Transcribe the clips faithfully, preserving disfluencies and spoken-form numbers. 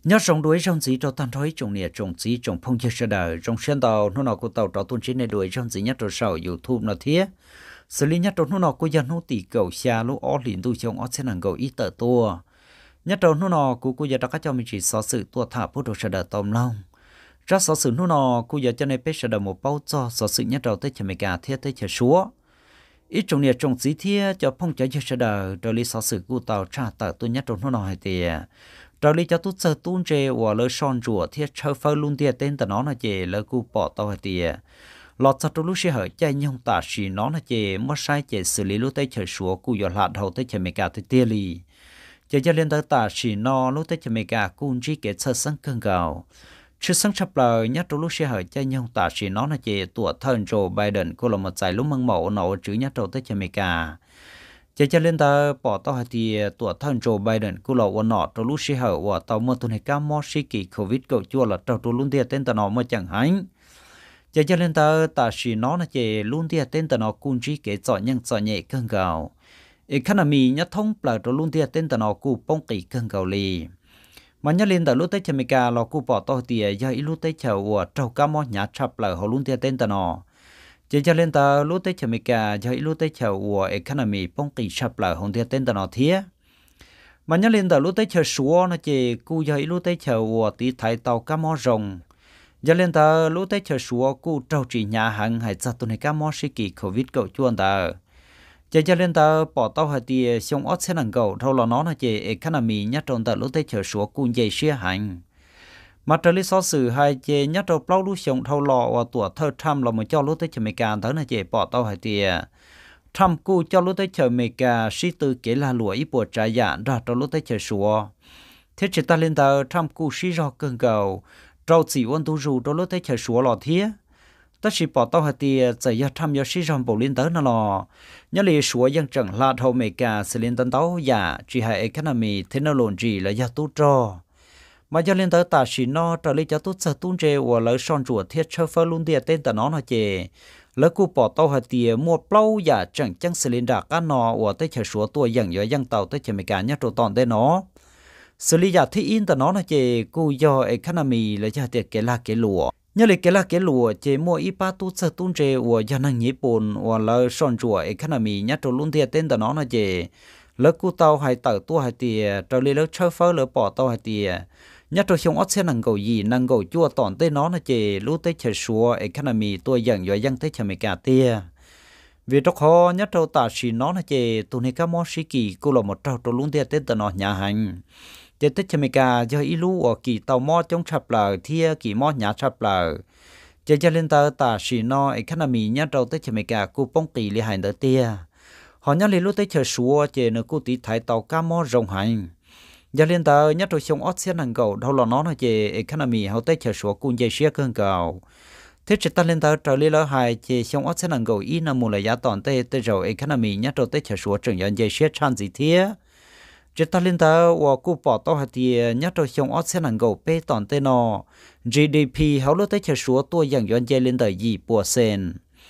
nhớ trong đuổi trong gì cho tan thối trong nè trong gì trong phong chơi sẽ đời trong xuyên tàu nó nào của tàu tàu tuần trên này đuổi trong gì nhất trong sau YouTube nó thế xử lý nhất trong nó nào của dân nó tỷ cầu xa lúc ó liền tu trong ó sẽ năng cầu ít tờ tua nhất trong nó nào của cô giờ đã có cho mình chỉ so sự tua thả bút đồ sẽ đời tòm long rất so sự nó nào cô giờ cho nên bé sẽ đời một bao cho so sự nhất trong tới chờ mình cả thiết tới chờ súa ít trong nè trong gì thế cho phong chơi sẽ đời rồi lý so sự của tàu trả tờ tôi nhất trong nó nào hay thì rồi lý cho tôi sợ tuôn chê và lỡ son rùa thiết chơi phơi luôn tiệt tên tao nó là chê lỡ cu bỏ tao hay tiệt lọt sau lúc sẽ hỏi chạy nhung tả xì nó là chê mất sai chê xử lý lúc tới chơi số cu giờ lạt hậu tới chơi mày cả tới tiệt li chê cho lên tới tả xì nó lúc tới chơi mày cả cu chỉ kể sơ sân cơn gạo chứ sáng sắp lời nhất lúc sẽ hỏi chạy nhung tả xì nó là chê tuổi thân Joe Biden cô là một giải lúc măng mẫu nổ chữ nhất đầu tới chơi mày cả chỉ cho lên ta bỏ tao thì tuổi thân Joe Biden cũng là one nọ trong lúc xí hở và tàu mưa tuần này cam mò xí kỳ Covid cậu chua là tàu tu luôn tiệt tên tao nó mà chẳng hánh chỉ cho lên ta ta xí nó là chỉ luôn tiệt tên tao nó cũng chỉ kể chọn những chọn nhẹ cơn gạo economy nhất thông là trong luôn tiệt tên tao nó cũng bông kỳ cơn gạo lì mà nhớ lên ta lúc tới Jamaica là cũng bỏ tao thì giờ ít lúc tới chầu và trâu cam mò nhát chập là họ luôn tiệt tên tao nó chỉ cho lên ta lúc tới chờ mình cả cho lúc tới chờ của economy bông kỳ sắp lại hồng thiên tên ta nó thiế mà nhớ lên ta lúc tới chờ số nó chỉ cu cho lúc tới chờ của tí thái tàu cá mò rồng cho lên ta lúc tới chờ số cu trâu chỉ nhà hàng hay ra tuần này cá mò sĩ kỳ Covid cậu chuan ta chỉ cho lên ta bỏ tàu hay thì xong ót sẽ năng cầu thâu là nó nó chỉ economy nhất trong ta lúc tới chờ số cu dây xia hành mà trở lý so sự hai chế nhất đầu bao lúc sống thâu lọ và tuổi thơ Trump là một cho lúc tới chờ mấy cả tới là chế bỏ tao hai tiền Trump cu cho lúc tới chờ mấy cả sĩ tư kể là lụa ít bộ trả dạng ra trong lúc tới chờ sủa thế chỉ ta lên tờ Trump cu sĩ do cơn cầu trâu chỉ ôn tu rù trong lúc tới chờ sủa lọ thía ta chỉ bỏ tao hai tiền giờ giờ Trump giờ sĩ do bộ lên tới nó lò nhớ lì sủa dân trận là thâu mấy cả sẽ lên tân táo giả chỉ hai economy technology là gia tu trò mà cho lên tới ta chỉ nó trở lại cho tốt sợ tuôn chê và lỡ son chuột thiết chơi phơi luôn địa tên ta nó là chê lỡ cụ bỏ tàu hạt tiền mua plau giả chẳng chẳng xử lý đặc ăn nọ và tới chờ số tuổi dần dần dần tàu tới chờ mấy cả nhất rồi toàn tên nó xử lý giả thì in ta nó là chê cụ do economy là cho tiền cái là cái lụa nhớ lại cái là cái lụa chê mua ít ba tốt sợ tuôn chê và cho năng nhị bồn và lỡ son chuột economy nhất rồi luôn địa tên ta nó là chê lỡ cụ tàu hay tàu tua hay tiền trở lại lỡ chơi phơi lỡ bỏ tàu hay tiền nhất trong chúng ớt sẽ năng cầu gì năng cầu chua tòn tới nó là chỉ lúc tới chờ số economy tôi dần dần dần tới chờ mấy cả tia vì trong khó nhất trong ta chỉ nó là chỉ tụi này các món sĩ kỳ cô là một trâu trong luôn tia tới tận nó nhà hành chỉ tới chờ mấy cả do ít lú ở kỳ tàu mò trong chập lờ thia kỳ mò nhà chập lờ chỉ cho lên ta ta chỉ nó economy nhất trong tới chờ mấy cả cô bông kỳ li hành tới tia họ nhớ lên lúc tới chờ số chỉ nó cô tí thái tàu cá mò rồng hành giờ lên tờ nhất rồi xong ót xe năng cầu đâu là nó là về economy hậu tết chờ số cung dây xe cơn cầu thế chỉ ta lên tờ trở lên lỡ hai chỉ xong ót xe năng cầu ít năm một là giá toàn tê tê rồi economy nhất rồi tết chờ số trường nhận dây xe chan gì thế chỉ ta lên tờ và cụ bỏ tao hạt tiền nhất rồi xong ót xe năng cầu pe toàn tê nó giê đê pê hậu lỡ tết chờ số tôi nhận nhận dây lên tờ gì bùa sen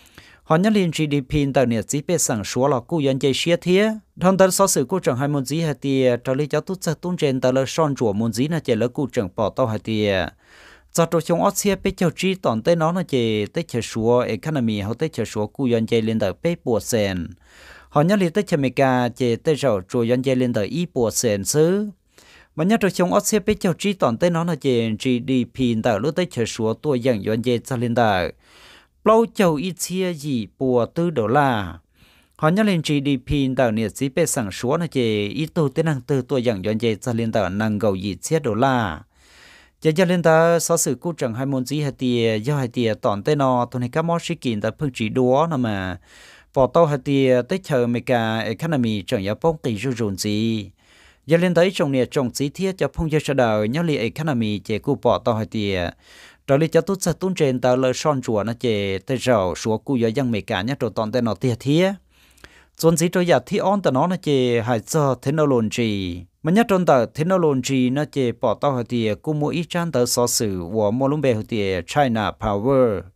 họ nhắc lên giê đê pê tờ nhiệt chỉ biết sản số là cụ nhận dây xe thế thằng tờ so sự cụ trưởng hai môn gì hạt tiền trở lại cho tốt sẽ tuôn trên tờ là son chùa môn gì là chỉ là cụ trưởng bỏ tao hạt tiền cho tôi trong ớt xe biết cho chi toàn tới nó là chỉ tới chờ số economy họ tới chờ số cụ nhận dây lên tờ pe bùa sen họ nhắc lên tới chờ mấy cả chỉ tới rồi rồi nhận dây lên tờ y bùa sen xứ mà nhắc tôi trong ớt xe biết cho chi toàn tới nó là chỉ giê đê pê tờ lúc tới chờ số tôi nhận nhận dây cho lên tờ lâu châu ít chia gì bùa tư đô la họ nhắc lên giê đê pê tờ nhiệt chỉ biết sản số là chỉ ít tu tới năng từ tuổi dạng dọn dây cho lên tờ năng cầu gì chia đô la chỉ cho lên tờ so sự cụ chẳng hai môn gì hạt tiền do hạt tiền toàn tới nó tụi này các món sĩ kiện tờ phương chỉ đúa nó mà bỏ tàu hạt tiền tới chờ mấy cả economy chẳng giá bông kỳ rù rùn gì giờ lên tới trong nhiệt trong chỉ thiết cho phong gia sở đời nhắc lên economy chỉ cụ bỏ tàu hạt tiền rồi lý cho tốt sẽ tuôn trên tờ lời son chùa nó chỉ tới rồi số cụ giờ dân mấy cả nhất rồi toàn tới nó tiệt thiế chuẩn gì rồi giờ thì on tờ nó nó chỉ hay cho technology mà nhất trong tờ technology nó chỉ bỏ tao thì cụ mua ít trang tờ so sử của mua lông bè thì China Power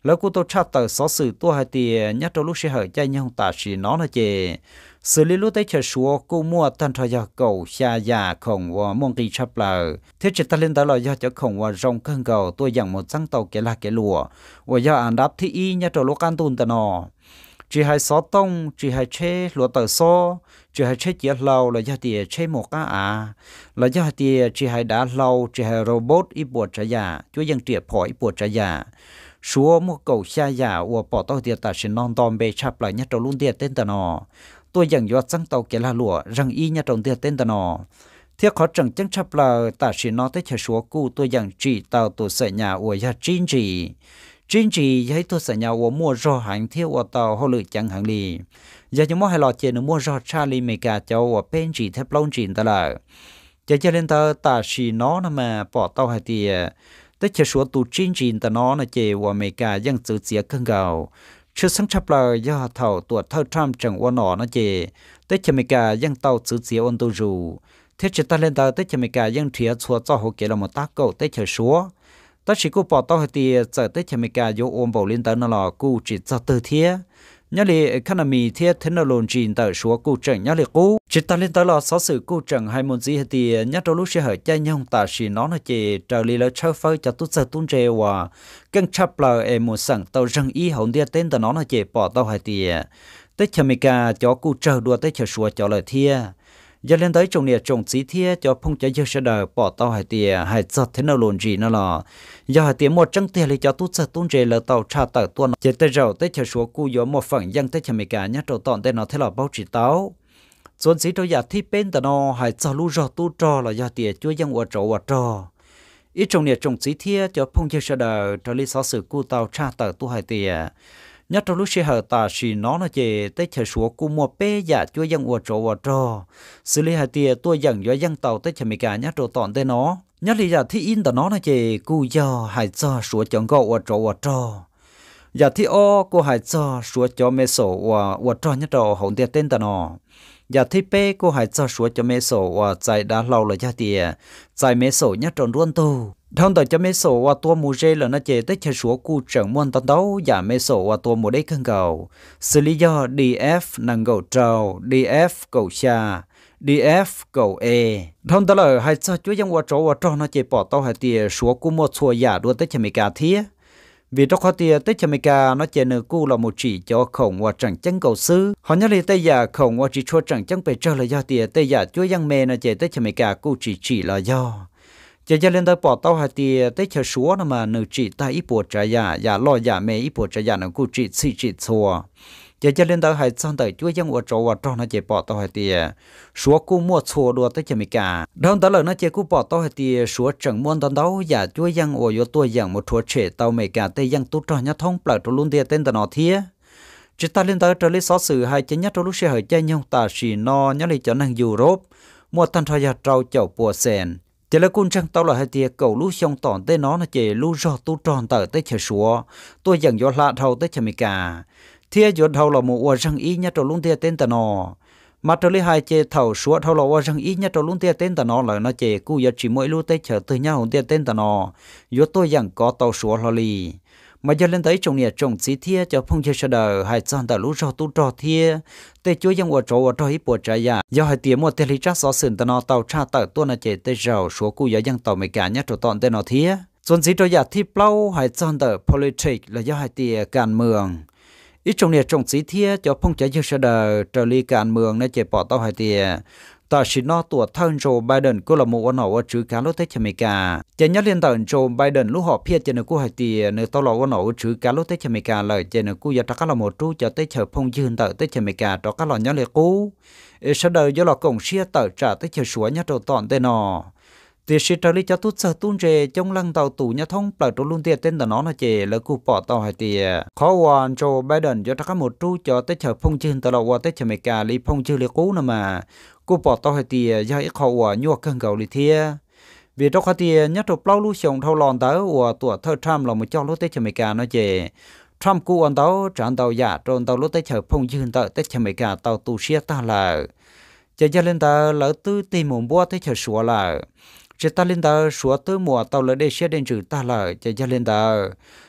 lỡ cô tôi chát tờ xó sự tôi hay thì nhắc trong lúc sẽ hỏi chạy nhau ta chỉ nó là chè xử lý lúc tới chờ số cô mua tân thời giờ cầu xa già khổng và mong kỳ chấp là thế chỉ ta lên tới là do cho khổng và rong cơn cầu tôi dặn một trắng tàu cái là cái lùa và do ăn đáp thì y nhắc trong lúc ăn tuần tờ nọ chỉ hay xó tông chỉ hay chế lúa tờ xó chỉ hay chế chia lâu là do thì chế một á à là do thì chỉ hay đã lâu chỉ hay robot ít buộc trả giả chúa dân triệt hỏi ít buộc trả giả số một cầu xa giả và bỏ tàu tiền ta sẽ non tòm bê chắp lại nhắc trong luôn tiền tên tờ nọ tôi dặn do trắng tàu cái là lúa rằng y nhắc trong tiền tên tờ nọ thiết khó chẳng chẳng chắp là ta sẽ nói tới chờ số cụ tôi dặn chỉ tàu tôi sẽ nhà của gia chính trị chính trị giấy tôi sẽ nhà của mua rò hành thiếu của tàu họ lựa chẳng hạn đi giờ chúng mua hay lọ tiền mua rò Charlie Mega cháu ở bên chỉ thép lông chỉ ta là giờ cho nên ta ta chỉ nó mà bỏ tàu hay thì tới chờ số tụ chính trị ta nó là chế của Mega dân tự chia cân gạo chưa sáng chắp là do thầu tuột thâu Trump chẳng qua nọ nó chế tới chờ Mega dân tàu tự chia ôn tu rù thế chỉ ta lên tàu tới chờ Mega dân thiệt xua cho họ kể là một tác cầu tới chờ số ta chỉ có bỏ tao thì giờ tới chợ Mega vô ôm bầu lên tới nó là cô chỉ cho từ thế nhớ là economy thế thế nó luôn chỉ tới số cô chẳng nhớ là cô chỉ ta lên tới là sáu sự cô chẳng hay muốn gì thì nhớ trong lúc sẽ hỏi cha nhau ta chỉ nó nó chỉ trở lại là chơi phơi cho tôi giờ tuôn treo và căng chắp là em một sẵn tao rằng ý hậu địa tên tao nó nó chỉ bỏ tao hay thì tới chợ Mega cho cô chờ đua tới chợ số cho lời thế giờ lên tới trong này trồng chỉ thiê cho phong trái dưa đời bỏ tàu hải tiề hải giật thế nào luôn gì nó là giờ hải tiề một trăng tiền thì cho tút giật tuôn rề là tàu tra tàu tuôn chỉ tới rồi tới chờ số cu gió một phần dân tới chờ mấy cả nhát trâu tọn tên nó thế là bao chỉ táo chuẩn chỉ trâu giả thi bên tờ nó hải giật lú rò tu trò là giờ tiề chúa dân ở trâu ở trò ít trong này trồng chỉ thiê cho phong trái đời cho lý sáu sự cu tàu tra tàu tu hải tiề nhớ trong lúc xe hở ta chỉ nó là chỉ tới chờ số của một bé giả cho dân ở chỗ ở trò xử lý hai tia tôi dần do dân tàu tới chờ mấy cả nhớ trò tọn tới nó nhớ lý giả thi in tờ nó là chỉ cu do hải cho số chọn gạo ở chỗ ở trò giả thi o của hải cho số cho mẹ sổ ở ở trò nhớ trò hậu tiệt tên tờ nó giả thi pe của hải cho số cho mẹ sổ ở chạy đã lâu rồi giả tia chạy mẹ sổ nhớ tròn luôn tu thông tới cho mấy số và tua mù dê là nó chế tới chơi số cụ trưởng môn tận đấu giả mấy số và tua mù đấy cân cầu xử lý do đê ép năng cầu trâu đê ép cầu xa đê ép cầu e thông tới là hai sao chúa dân và trâu và trâu nó chế bỏ tao hai tia số cụ một số giả đua tới chơi mấy cả thía vì đó có tia tới chơi mấy cả nó chế nửa cụ là một chỉ cho khổng và chẳng chân cầu sư họ nhớ đi tây giả khổng và chỉ cho chẳng chân bề trơ là do tia tây giả chúa dân mê nó chế tới chơi mấy cả cụ chỉ chỉ là do giờ giờ lên tới bỏ tàu hai tia tới chờ số nó mà nữ chỉ ta ít bộ trái giả giả lo giả mê ít bộ trái giả nó cũng chỉ chỉ chỉ xua giờ giờ lên tới hai trăm tới chúa dân ở chỗ ở trong nó chỉ bỏ tàu hai tia số cũng mua xua đua tới chờ mấy cả đón tới lần nó chỉ cũng bỏ tàu hai tia số chẳng muốn tận đấu giả chúa dân ở yếu tuổi dạng một thua trẻ tàu mấy cả tây dân tu trò nhát thông bật luôn tia tên tờ nó thía chỉ ta lên tới trở lấy xóa sự hai chân nhất trong lúc xe hỏi chơi nhau ta chỉ no nhớ lấy cho năng Europe mua tan thời gian trâu chậu bùa sen chỉ là con trăng tao là hai tia cầu lú xong tòn tới nó là chỉ lú rò tu tròn tới tới chờ số tôi dần do lạ thầu tới chờ mấy cả thia do thầu là một quả răng ý nhất trong luôn tia tên tờ nó mà trở lấy hai chê thầu số thầu là quả răng ý nhất trong luôn tia tên tờ nó là nó chỉ cú giờ chỉ mỗi lú tới chờ từ nhau tia tên tờ nó do tôi dần có tàu số lo li mà giờ lên tới trong nhà trồng chỉ thia cho phong chơi đời hai trăm tờ lú rò tu trò thia tê chúa dân ở chỗ ở chỗ ít bộ trái giả do hai tiếng một tên lý trắc xóa sườn tao nó tàu tra tàu tuôn là chế tê giàu số cụ giờ dân tàu mấy cả nhất chỗ tọn tên nó thía chuẩn chỉ cho giả thi plau hai trăm tờ politics là do hai tiếng càn mường ít trong nhà trồng chỉ thia cho phong chơi chơi đời trở li càn mường nó chế bỏ tàu hai tiếng ta chỉ nói tuổi thân Joe Biden cũng là một ông nào ở chữ cá lúc Tết America. Chỉ nhớ liên tưởng Joe Biden lúc họ phiết trên nước của Hải Tây, nước tao là ông nào ở chữ cá lúc Tết America lời trên nước của giờ tất cả là một chú cho Tết chờ phong dương tại Tết America đó các loại nhớ lệ cũ. Sau đời do là cộng xia tờ trả Tết chờ suối nhớ đầu tọn tên nó. Thì sự trở lý cho tốt sợ tuôn rề trong lăng tàu tù nhà thông bờ trốn luôn tiền tên nó là chè là cụ bỏ tàu Hải Tây. Khó hoàn Joe Biden do tất cả một chú cho Tết chờ phong dương tại là qua Tết America lý phong dương lệ cũ nè mà. Cô bỏ tao hay tiề do ít khẩu quả nhua cơn gạo lì thia vì đó có tiề nhất là bao lú sòng thâu lòn tới của tuổi thơ Trump là một trong lúc Tết cho mấy cả nó chè Trump cũ ăn tao tràn tàu giả tròn tàu lúc Tết chờ phong dương tới Tết cho mấy cả tàu tù xia ta là chờ cho lên ta lỡ tư tìm một bữa Tết chờ sủa là chờ ta lên ta sủa tư mùa tàu lỡ để xia đến trừ ta là chờ cho lên ta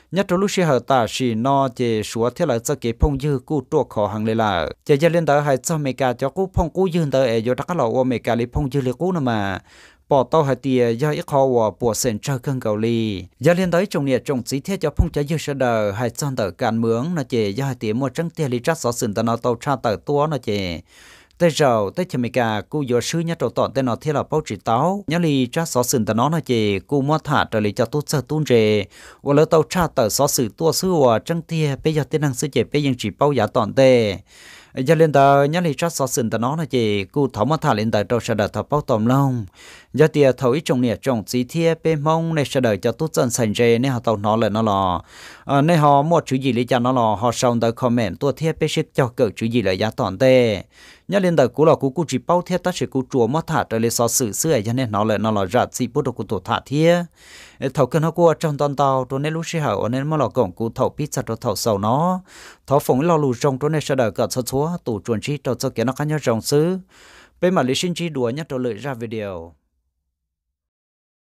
nhất trong lúc xe hở ta chỉ no chế số thế là cho cái phong dư cú trua khó hàng lên là chế cho lên tới hay cho mấy cả cho cú phong cú dư tới ở chỗ đó là mấy cả lấy phong dư lấy cú nữa mà bỏ tao hay tiề do ít khó và bỏ sen cho cơn cầu ly do lên tới trong nhiệt trong chỉ thiết cho phong trái dư sơ đời hay cho tới càn mướn nó chế do hai tiề một trắng tiề lý trắc xóa sừng tao nó tao tra tới tua nó chế tới giờ tới chừng mấy cả cú vừa sư nhất đầu tọn tên nó thế là bao chỉ táo nhớ li trắc xóa sừng tao nó nó chế cú mua thả trở lại cho tốt sơ tuôn rề và lỡ tao tra tới xóa sử tua sư và trắng tiề bây giờ tên năng sư chế bây giờ chỉ bao giá tọn tê giờ lên tờ nhớ li trắc xóa sừng tao nó nó chế cú tháo mua thả lên tờ đầu sẽ đợt tháo bao tòm lông giờ tiề thấu ít trong nhiệt trong chỉ thiết bên mông này sẽ đợi cho tốt dần sành rề nên họ tàu nó lại nó lò nên họ một chữ gì lấy cho nó lò họ sau tới comment tua thiết bên ship cho cỡ chữ gì lại giá tọn tê nhớ lên tờ cú là cú cú chỉ bao thiết ta sẽ cú chùa mất thả trở lại xóa sử xưa cho nên nó lại nó lò rạt gì bút được cú tổ thả thiết thầu cơn nó qua trong toàn tàu tôi nên lúc sẽ hở nên mà lò cổng cú thầu pít sạch rồi thầu sầu nó thầu phồng lò lù trong tôi nên sẽ đợi cỡ số số tủ chuẩn chi cho cho kia nó khác nhau trong xứ bên mà lý sinh chi đùa nhất tôi lợi ra video